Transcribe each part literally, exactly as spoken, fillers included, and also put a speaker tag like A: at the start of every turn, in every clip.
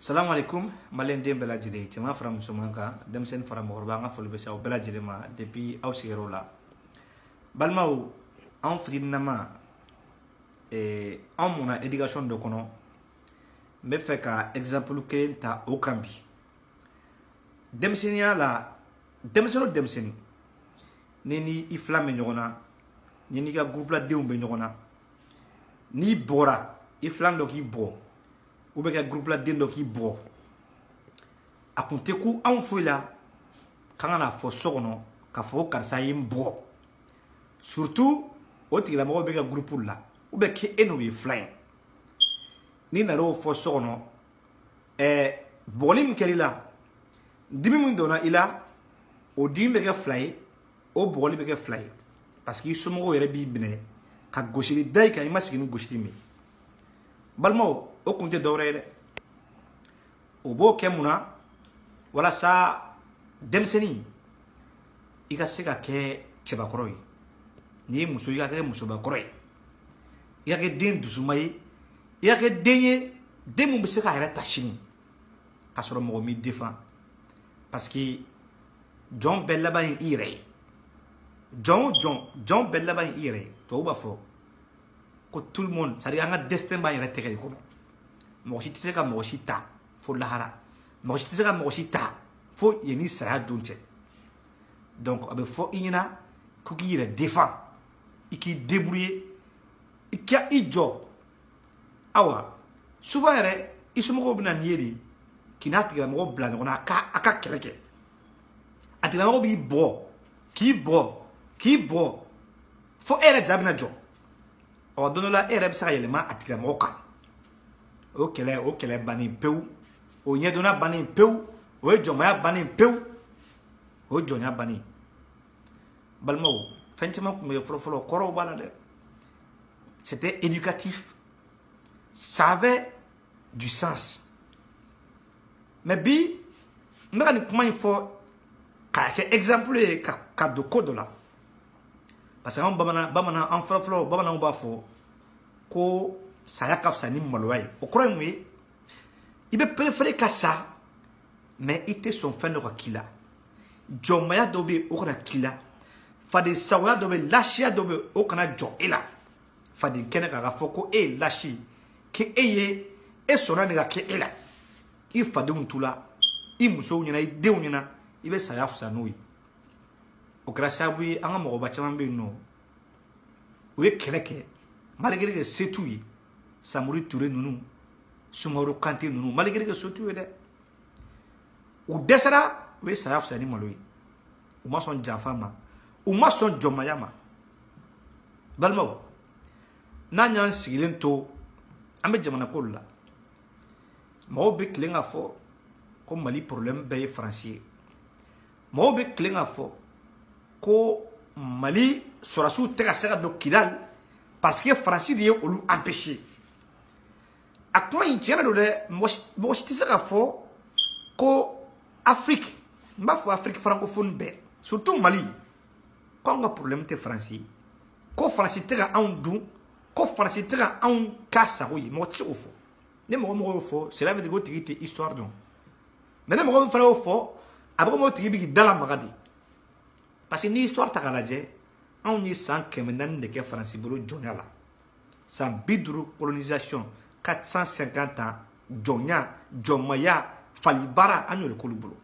A: Salam alaikum, malendem bela jide, cema fara musumanka, demsen fara morba nga folbe sa bela jide ma depuis au sirola. Balmao en fridinama et en mona éducation de kono me fait ka exemple kelen ta o kambi. Demsenia la demseno demseni neni iflame nyona neni ka groupe la deumbe nyona ni bora iflando ki bo ou bien groupe la dendo qui bo a compte ku an foila quand na fo sokono ka fo karsa yim bo surtout o ti la mo be groupe la ou bien ki eno wi flying ni na ro fo sokono e bolim kelila dimi mun dona ila o dimbe ga fly o bolim be ga fly parce que somo yere bi bine ka goshiri dai ka imasini goshiri mi balmo o kunte dawrede o bo kemuna wala sa demseni iga sega ke cheba koroi ni muso iga ke muso ba koroi iga ke den dusumai iga ke denye demu be sega hera tashini kasoro mo mi défend parce que John Bella ba ire John John John Bella ba ire to ba fo ko tout le monde ça dit nga destin ba ire teke ko moshi tiseka moshi ta fo lahara moshi tiseka moshi ta fo yeni saya dunche donc abe fo inina ko ki ire défend iki débrouiller iki ijo awa souvent ere isumo ko bina nieri kinati ga mo blanc on aka aka keleke atila mo bi bo ki bo ki bo fo ere jabina jo o donola ere bi sa yelema atila mo ka o kele o kele bani peu o nyedona bani peu o jomaya bani peu o jonya bani balmo fenchema me folo folo koro bala de c'était éducatif, ça avait du sens. Mais bi ngani comment il faut ka exemple ka ka de code là parce que on bamana bamana en folo folo bamana on ba fo ko saya kafsa ni malway o croit moi il be préférer ka ça mais ite son fin de kila jomaya dobe o kana kila fade sawa dobe lashia dobe o kana jo ela fade kene ka foko e lashi ke eye e sona ne ka ke ela il fade untula i muso nyina i de nyina i be saya fusa noi o grâce bui anga mo ba chama be no we keleke malgré que c'est tout Samori Touré nunu Sumaworo Kanté nunu malgré que sotu de ou desara we saya fusa ni maloi o ma son jafama o ma son jomayama balmo na nyan silento ambe jamana ko la mo be klinga fo ko mali problème be français mo be klinga fo ko mali sorasu tega sega do kidal parce que français die olu empêcher a comment il tient de moi je sais fo ko Afrique mba fo Afrique francophone be surtout Mali quand on a problème te français ko français tega en dou ko français tega en kasa oui mo tsi ofo ne mo mo ofo cela veut dire que tu es histoire donc mais ne mo mo fara ofo après mo tigi bi dala magadi parce que ni histoire ta galaje on y sent que maintenant de que français bolo jonala sans bidru colonisation quatre cent cinquante ans jonya jomaya falibara anyo le kolubulo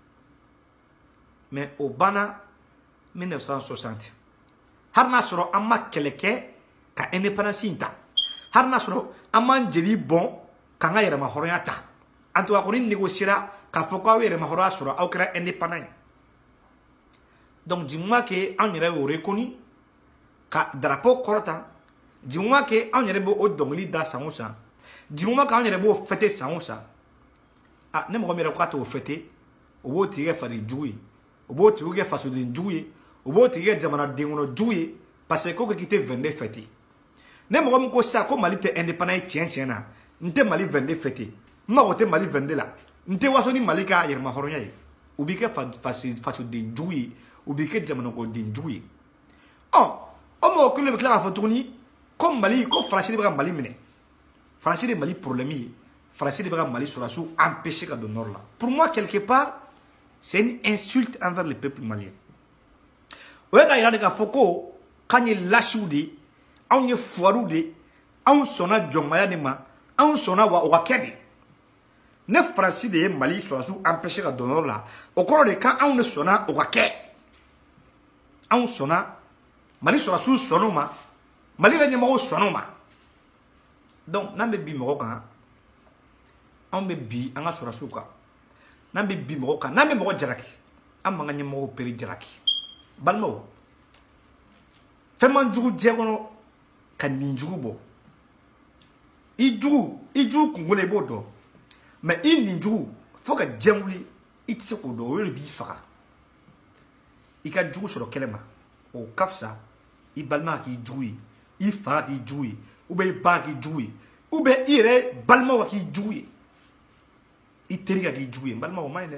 A: mais au bana mille neuf cent soixante harna soro amma keleke ka indépendance inta harna soro amma jeli bon ka ngayere ma horoyata anto akoni négociera ka foka were ma horoya soro au kra indépendant donc dis-moi que on yere o reconnu ka drapeau korota dis-moi que on yere bo o dongli da sangosa dis-moi que on yere bo fêter sangosa ah ne mo mere ko to fêter o bo tire fa de jouer o bo tire fa so de jouer o bo tire jamana de ngono jouer parce que ko kite vende fêter ne mo ko sa ko mali te indépendant tien tien na nte mali vende fêter ma ko te mali vende la nte waso ni mali ka yer ma horonya yi ubi ke fa fa fa so de jouer ubi ke jamana ko de jouer oh o mo ko le kla fa tourni comme mali ko français ba mali mine français de mali problème Français de Mali sur la sous empêcher de nord là. Pour moi, quelque part, c'est une insulte envers le peuple malien. Ouais, quand il y a des Foko, quand il lâche ou dit, on y foirou dit, on sonna Djongmaya de ma, on sonna Wakedi. Ne Français de Mali sur la sous empêcher de nord là. Au cours de quand on ne sonna Wakedi. On sonna Mali sur la sous sonoma, Mali Ranyamo sonoma. Donc, n'a pas bi Marocain. On be bi anga sur la souka. N'a pas bi Marocain. N'a pas Maroc Jaraki. On m'a gagné mon péri Jaraki. Balmo. Fais-moi du diagono. Kan ninjubo. Idou. Idou kungole bodo. Mais il ninjou. Faut que diamuli. Itse kodo. Il bi fara. Il ka djou sur le kelema. Au kafsa. Il balma qui djoui. Il fara qui djoui. Ou bien ba qui djoui. Ou bien il est balma qui djoui. Il teriga qui djoui. Balma au maine.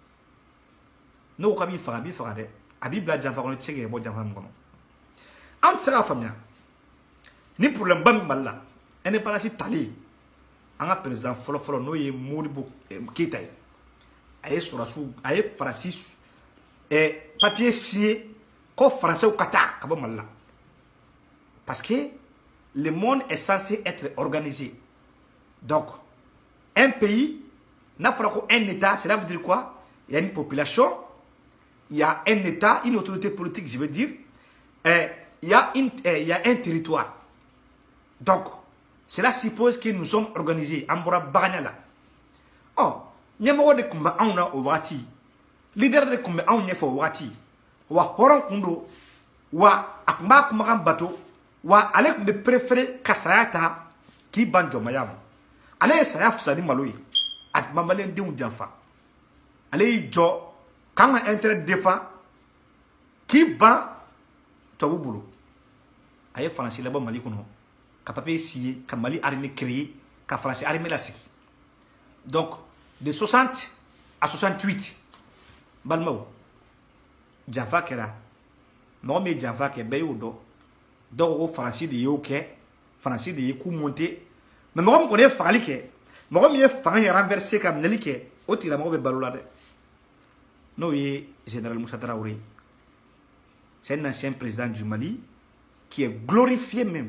A: No kabi fara bi fara de. Abi bla janfa kono tsege bo janfa ngono. Ant sera famia. Ni pour le mbam malla. Ene pas si tali. Anga président folo folo no ye Modibo Keïta. Aye sur la sou aye Francis et papier signé ko français au Qatar kabo malla. Parce que le monde est censé être organisé. Donc, un pays, n'a un État, cela veut dire quoi? Il y a une population, il y a un État, une autorité politique, je veux dire, et il y a, une, il y a un territoire. Donc, cela suppose que nous sommes organisés. Ambora Baganyala. Oh, Nyamoro de Kumba Auna au Wati, leader de Kumba Auna au Wati, wa Horan Kundo, wa Akma Kumaram Bato, wa ale me préféré kasayata ki banjo mayam ale sayaf sani maloyi at mamalen de janfa ale jo kanga intérêt defa ki ba to bulu aye français labo mali kono ka papier signé ka mali armée créé ka français armée la siki donc de soixante à soixante-huit balmao janfa kera no me janfa ke beyo do donc au français de yoke français de yeku monter mais moi on est falike moi me fan renverser comme nelike o tira mo be balula de no ye général Moussa Traoré c'est un ancien président du Mali qui est glorifié même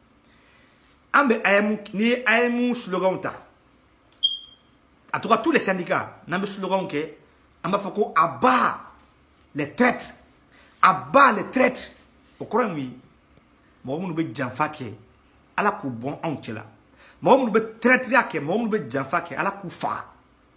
A: ambe ayam ni ayam slogan ta en tout cas tous les syndicats n'ambe slogan que amba foko abat les traîtres abat les traîtres au courant oui Mohamed be janfa ke ala ku bon on tela Mohamed be traître ke Mohamed be janfa ke ala ku fa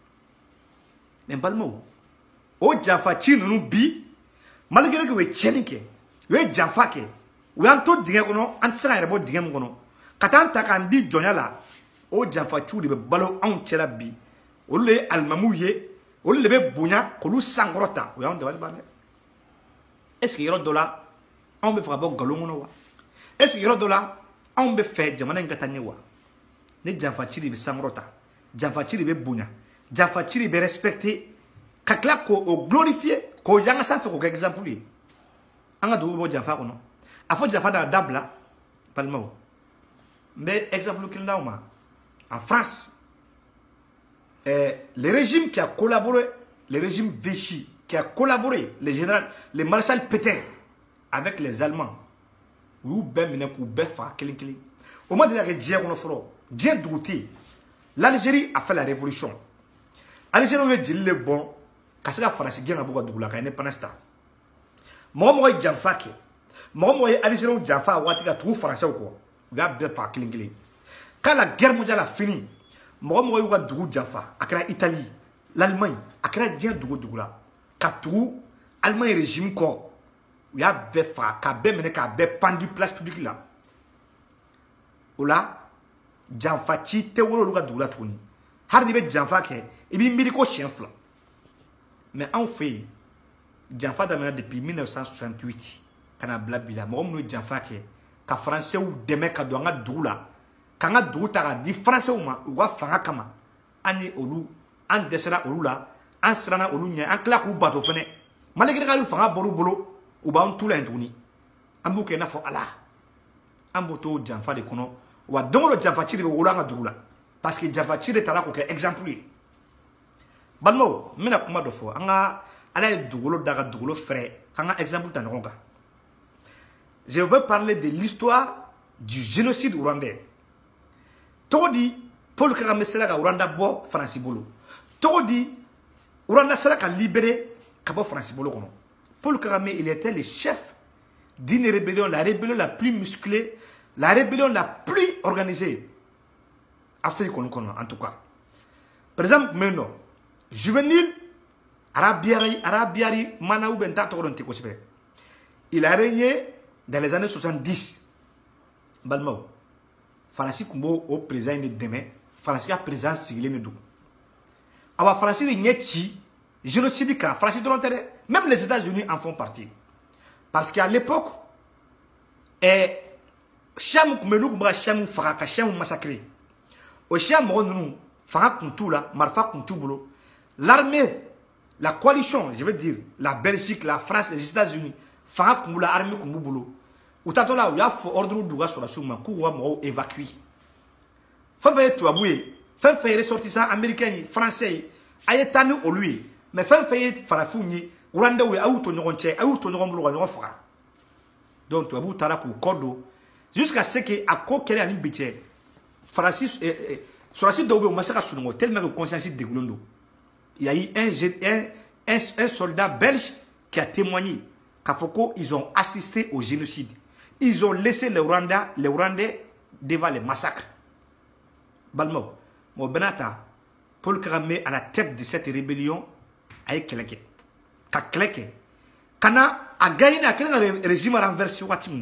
A: mais balmo o janfa chi nunu bi malgré que we chenike we janfa ke we anto dinga kono antsa rebo dinga ngono katanta kan di jonyala o janfa chu de be balo on tela bi o le almamouye o le be bunya ko lu sangrota we on de balbane est-ce que yoro dola on be fa bo galongono wa est-ce que yoro dola on be fait jamana ngatanye wa ne janfa chiri be sangrota janfa chiri be bunya janfa chiri be respecté kakla ko o glorifier ko yanga sa fe ko exemple li anga do bo janfa ko no afo janfa da dabla palmo mais exemple qu'il n'a ma en France euh, le régime qui a collaboré le régime Vichy qui a collaboré le général le maréchal Pétain avec les Allemands ou ben mine ku be fa kilin kilin au moment de la guerre on fro Dieu douté l'Algérie a fait la révolution Algérie veut dire le bon parce que la France gagne beaucoup de douleur quand il pendant ça moi moi janfa ke moi moi Algérie janfa wati ka tout français ko ga be fa kilin kilin quand la guerre mondiale a fini moi moi wa dougou janfa akra Italie l'Allemagne akra Dieu dougou dougula ka tout Allemagne régime ko il y a be fa ka be mene ka be pendu place publique là ola janfa chi te woro luga dula tuni har ni be janfa ke ibi mbiri ko chien fla mais en fait janfa da mena depuis mille neuf cent soixante-huit kana blabila mo mo janfa ke ka français ou deme ka do nga dula ka nga du ta di français ou ma wa fanga kama ani olu an desera olu la an srana olu nya an kla ku bato fene malgré ka lu fanga boru bolo ou ba on tout l'induni ambuke na fo ala amboto janfa de kono wa dongolo janfa chiri be wulanga dula parce que Java Tire est là pour exemplaire. Balmo, mais na kuma de fois, anga ala doulo daga doulo frère, anga exemple tanonga. Je veux parler de l'histoire du génocide rwandais. Todi Paul Kagame sera ka Rwanda bo France bolo. Todi Rwanda sera ka libéré kabo France bolo kono. Paul Kagame, il était le chef d'une rébellion, la rébellion la plus musclée, la rébellion la plus organisée. Afrique kono kono en tout cas. Par exemple, maintenant, Juvenile Arabiari Arabiari Manaou Benta Toronto Kospe. Il a régné dans les années soixante-dix. Balmao. Francis Kumbo au président de demain. Francis a président sigilé nous. Alors Francis Nyetchi, génocide quand Francis Drontere, même les États-Unis en font partie. Parce qu'à l'époque, et Cham Kumelou Kumba Cham Faraka Cham massacré. Au Cham Ronou, Farak Kuntula, Marfa Kuntubulo, l'armée, la coalition, je veux dire, la Belgique, la France, les États-Unis, Farak Kumula armée Kumbubulo. Ou t'attends là où il y a ordre de sur la souma, Kouwa Moro évacué. Fin fait tout aboué, fin fait ressortissant américain, français, ayetanu au lui, mais fin fait farafouni, Rwanda ou Aouto Noronche, Aouto Norombo, Fra. Donc tu abou Tarakou Kodo, jusqu'à ce que à quoi qu'elle a une bêtise. Francis, sur la suite de Massacre Soungo, tellement que conscience de Goulondo. Il y a eu un, un, un, un soldat belge qui a témoigné qu'à Foucault, ils ont assisté au génocide. Ils ont laissé les Rwandais, les Rwandais devant les massacres. Balmo, mon Benata, Paul Kagame à la tête de cette rébellion, a été Keleke. Ka Keleke. Kana a gagné le régime renversé.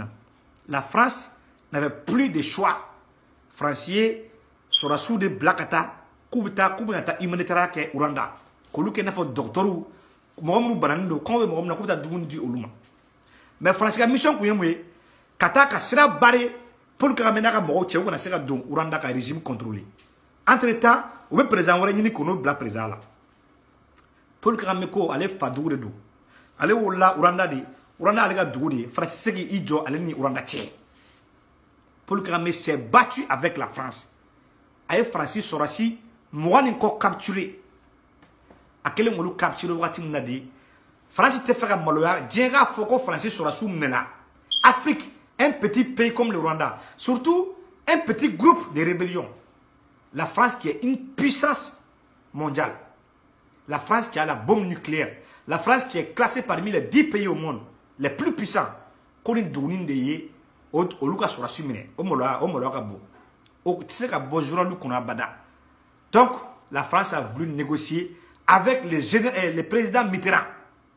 A: La France n'avait plus de choix. Français, sur la sous de Blakata, Kubita, Kubita, humanitaire ke Rwanda. Koluke n'a fait docteur, Mohamed Banando, quand on a Kuta Dundi Oluma. Mais France, la mission pour y Kataka sera barré pour que Ramenaka Moche ou Nasera Don, Rwanda ka régime contrôlé. Entre temps, on veut présenter un régime qu'on a présent là. Paul Kagameko allait Fadoure do. Allez où là, Rwanda di, Rwanda allait Douri, Francis qui Ijo allait ni Rwanda tché. Paul Kagame s'est battu avec la France. Avec Francis Sorasi, moi encore capturé. À quel moment capturé Wati Mnadi? Francis te fait un maloya, Djenga Foko Francis Sorasou Mnela. Afrique, un petit pays comme le Rwanda, surtout un petit groupe de rébellions. La France qui est une puissance mondiale. La France qui a la bombe nucléaire. La France qui est classée parmi les dix pays au monde les plus puissants. Qu'on est donné de au Lucas sur la sumine. Au Mola, au Mola Gabo. Au Tseka Bojura Lukuna Bada. Donc, la France a voulu négocier avec les, les présidents Mitterrand.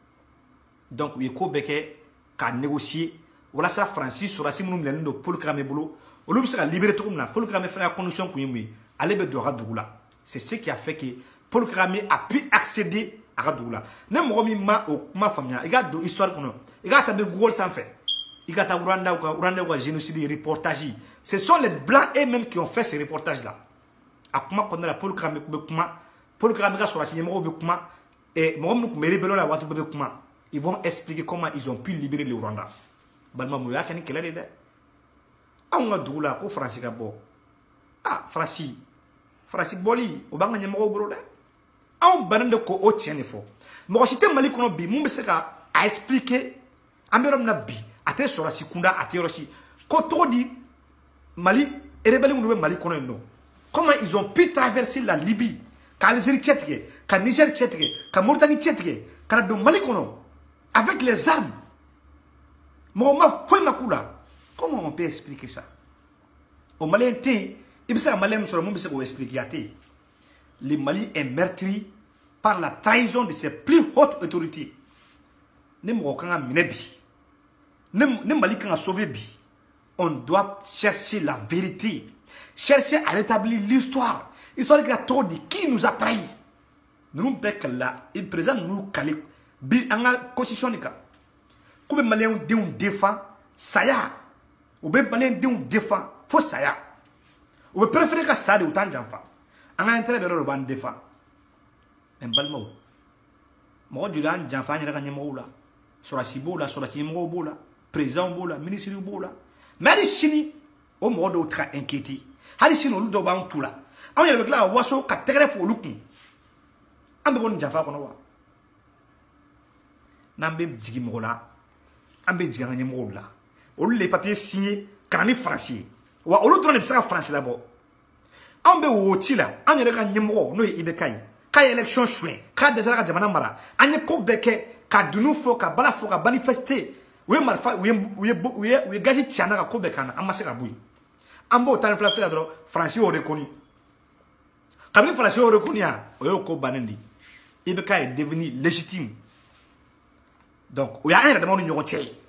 A: Donc, Yeko Beke a négocié. Voilà ça, Francis sur la sumine de Paul Kagame Bolo. Au lieu de se libérer tout le monde, Paul Kagame fait la condition pour lui. Allez, de Radoula. C'est ce qui a fait que Paul Kagame a pu accéder à Radoula. Ne me ma au ma famille. Il y a deux histoires qu'on a. Il y a des gros sans fait. Il y a des Rwanda ou Rwanda ou génocide, des reportages. Ce sont les blancs eux-mêmes qui ont fait ces reportages-là. À comment qu'on a la Paul Kagame Paul Kagame sur la cinéma et Mohamed Meribelo la Watu Bekuma. Ils vont expliquer comment ils ont pu libérer le Rwanda. Balma Mouya Kani Kelade. Ah, on a doula pour Francis Gabo. Ah, Francis. Francis Boli, au Banga Nyamoro Brode. Ah, on banane de ko o tient fo. Moi, si t'es mali kono bi, mon beseka a expliqué. Amérom na bi. Ate sur la Sikunda, ate Roshi. Koto di Mali, et rebelle ou Mali kono no. Comment ils ont pu traverser la Libye, quand l'Algérie tchétke, quand Niger tchétke, quand Mauritanie tchétke, quand le Mali kono, avec les armes. Moi, foi ma kula. Comment on peut expliquer ça? Au Malien, il y a un Malien sur le monde qui expliquer. Le Mali est meurtri par la trahison de ses plus hautes autorités. Ne m'aucun minebi. Ne Mali quand a sauvé bi. On doit chercher la vérité. Chercher à rétablir l'histoire. L'histoire qui a trop dit qui nous a trahis. Nous bec là, il présente nous calé. Bi anga constitution nika. Comme Malien défend défend saya. Ou bien Malien défend faut saya. Ou bien préférer que ça de autant d'enfants. On a intérêt à le ban défend. Mais balmo. Moi du lan d'enfants il y a gagné là. Sur la cibola, sur la cimo bola, président bola, ministre bola. Mais les chini au mode autre inquiété. Hali chino lu do ban tout là. on yɛrɛ bɛ tila ka waso ka tɛgɛrɛ fo olu kun an bɛ bɔ nin janfa kɔnɔ wa n'an bɛ jigin mɔgɔ la an bɛ jigin an ka ɲɛmɔgɔw la olu de ye papier signé ka na ni faransi ye wa olu dɔrɔn de bɛ se ka faransi labɔ anw bɛ wo ci la an yɛrɛ ka ɲɛmɔgɔ n'o ye I B K ye k'a ye élection suɲɛ k'a dɛsɛra ka jamana mara an ye ko bɛɛ kɛ ka dunun fɔ ka bala fɔ ka manifester u ye marifa u ye u ye u ye u ye gazi ci an na ka ko bɛɛ k'an na an ma se ka bɔ yen an b'o tan ni fila fila dɔrɔn faransi y'o reconnu kabini faransi y'o reconnu yan o y'o ko bannen de I B K est devenu légitime donc o y'an yɛrɛ damaw ni ɲɔgɔn cɛ ye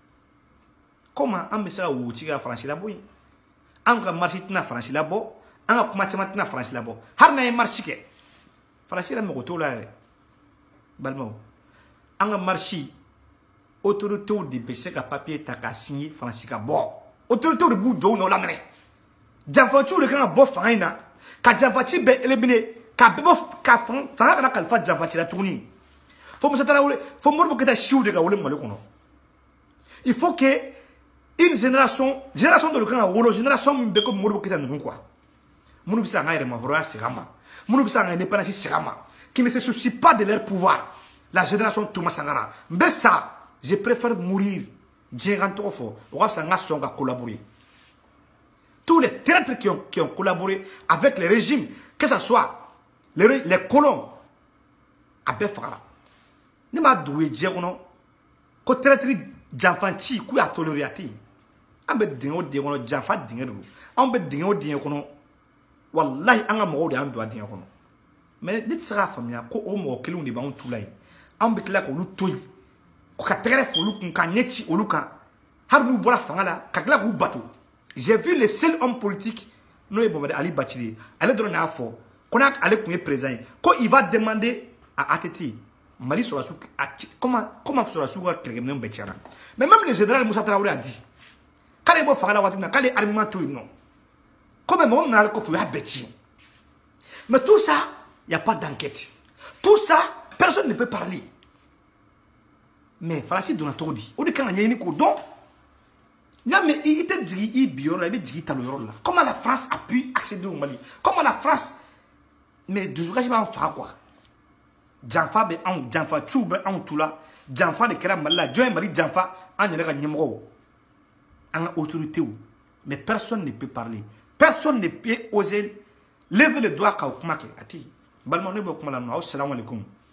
A: comment an bɛ se ka wo ci ka faransi labɔ yen an ka marche tɛna faransi labɔ an ka kuma caman tɛna faransi labɔ hali n'an ye marche kɛ faransi yɛrɛ mago t'o la yɛrɛ balimaw an ka marche autorités de bɛ se ka papier ta k'a signer faransi ka bɔ autorités de b'u jɔ u nɔ la minɛ janfaciw de kan ka bɔ fanga in na ka janfaci bɛɛ éliminer ka bɛɛ bɔ ka fanga kana kalifa janfaci la tuguni fo Musa Tarawele fo Modibo Keyita siw de ka wele Mali kɔnɔ il faut que une génération génération dɔ de kan ka wolo génération min bɛ ko Modibo Keyita ninnu quoi minnu bɛ se an ka yɛrɛma hɔrɔnya segin an ma minnu bɛ se an ka indépendance segin an ma qui ne se soucie pas de leur pouvoir la génération Thomas Sankara n bɛ sa je préfère mourir diɲɛ kan tɔgɔ fɔ o ka fisa n ka sɔn ka collaborer tous les traîtres qui ont, qui ont collaboré avec les régimes que ce soit les, les colons a bɛɛ fagara ne m'a dogo ye diɲɛ kɔnɔ ko traître janfanci k'u y'a toléré a tɛ yen an bɛ dingɛ o dingɛ kɔnɔ janfa dingɛ de don anw bɛ dingɛ o dingɛ kɔnɔ walahi an ka mɔgɔw de y'an don a dingɛ kɔnɔ mais ne tɛ se k'a faamuya ko o mɔgɔ kelenw de b'anw tu la yen anw bɛ tila k'olu to yen ka tɛgɛrɛ fɔ olu kun ka ɲɛ ci olu kan hali n'u bɔra fanga la ka tila k'u bato j'ai vu le seul homme politique n'o ye Mohamed Ali Bachir ale dɔrɔn de y'a fɔ ko n'ale tun ye président ye ko il va demander à A T T Mali sɔrɔdasiw comment comment sɔrɔdasiw ka kɛlɛkɛminɛnw bɛɛ tiɲɛna mais même le général Musa Tarawele a dit k'ale bɔ fanga la waati min na k'ale armement to yen nɔ ko mais mɔgɔ min nana ale kɔfɛ o y'a bɛɛ tiɲɛ mais tout ça il y a pas d'enquête tout ça personne ne peut parler mais faransi donna cogo di o de kan ka ɲɛɲini k'o dɔn n'i mais il tɛ jigin i bi yɔrɔ la i bɛ jigin i talo yɔrɔ la comment la France a pu accéder au Mali comment la France mais dusukasi b'an faga quoi janfa bɛ anw janfaciw bɛ anw tu la janfa de kɛra Mali la jɔn ye Mali janfa an yɛrɛ ka ɲɛmɔgɔw an ka autorités mais personne ne peut parler personne ne peut oser lever le doigt k'aw kuma kɛ a tɛ yen balimaw ne b'o kuma la nɔ aw salamu aleykum